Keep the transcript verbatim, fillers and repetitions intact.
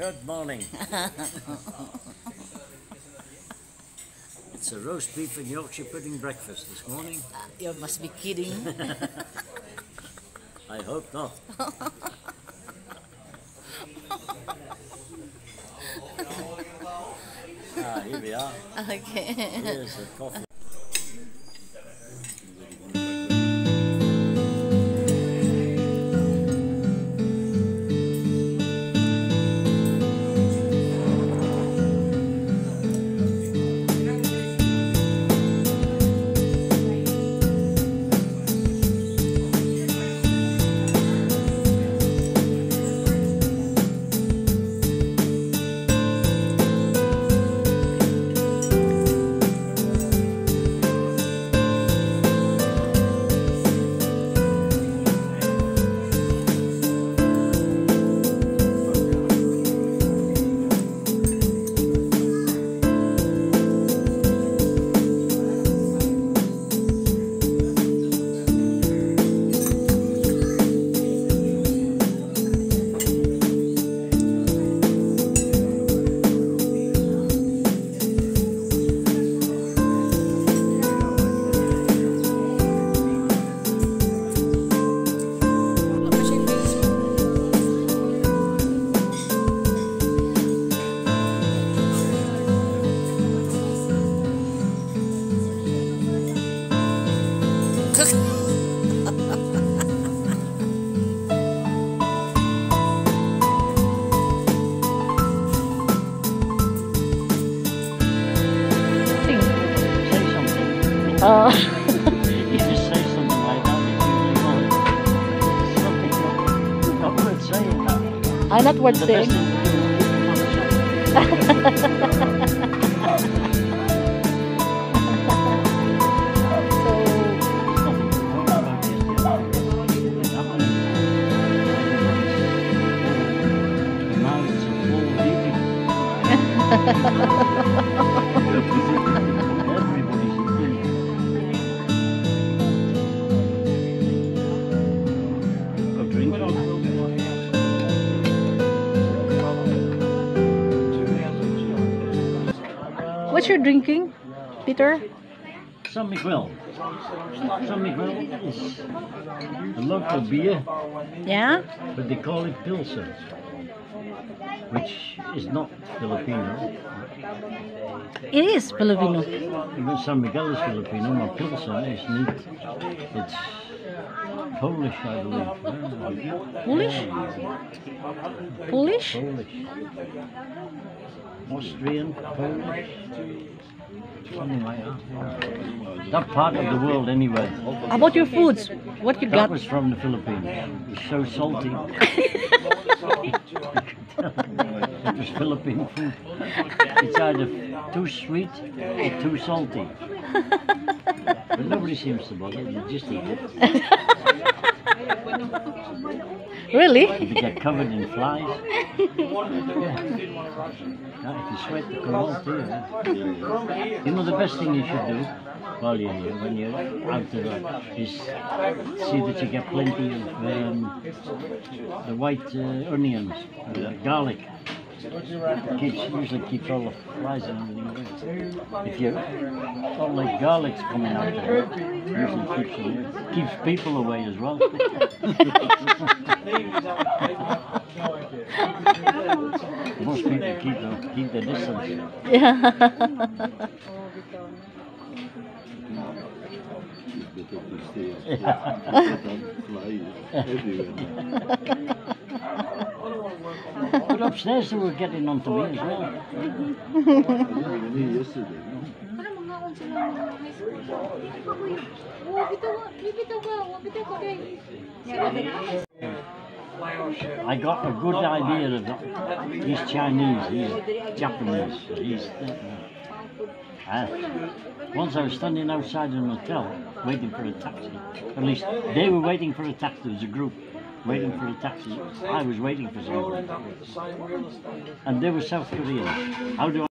Good morning. It's a roast beef and Yorkshire pudding breakfast this morning. Uh, you must be kidding. I hope not. Ah, here we are. Okay. Here's a coffee. Oh. You just say something like that, it's usually not, not worth saying. I'm not worth saying. What you're drinking, Peter? San Miguel. San Miguel is a local beer, Yeah? but they call it Pilsen, which is not Filipino. It is Filipino. Even San Miguel is Filipino, but Pilsen is not. It's Polish, I believe. Polish? Polish? Polish. Austrian, Polish. Something like that. That part of the world, anyway. How about your foods? What you That got? was from the Philippines. It was so salty. It was Philippine food. It's either too sweet or too salty. But nobody seems to bother. They just eat it. Really? They get covered in flies. Now, if you sweat, they come out too. Yeah. You know, the best thing you should do while you're here, when you're out there, is see that you get plenty of um, the white uh, onions, uh, garlic. It keeps, usually keeps all the flies and everything away. If you all like garlic's coming out there, usually keeps them away. Keeps people away as well. Most people keep their, keep their distance. Yeah. But upstairs they were getting on to me as well. I got a good idea of that. He's Chinese, he's Japanese, he's... Uh, once I was standing outside an hotel waiting for a taxi. At least they were waiting for a taxi. There was a group waiting for a taxi. I was waiting for someone. And they were South Korean. How do I